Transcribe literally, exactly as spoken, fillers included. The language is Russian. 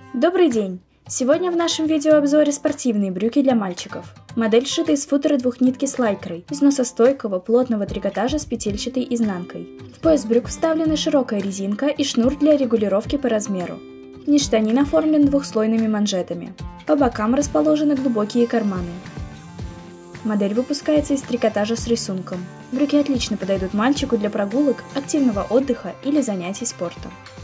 Добрый день! Сегодня в нашем видеообзоре спортивные брюки для мальчиков. Модель сшита из футера двухнитки с лайкрой, износостойкого плотного трикотажа с петельчатой изнанкой. В пояс брюк вставлена широкая резинка и шнур для регулировки по размеру. Низ штанин оформлен двухслойными манжетами. По бокам расположены глубокие карманы. Модель выпускается из трикотажа с рисунком. Брюки отлично подойдут мальчику для прогулок, активного отдыха или занятий спортом.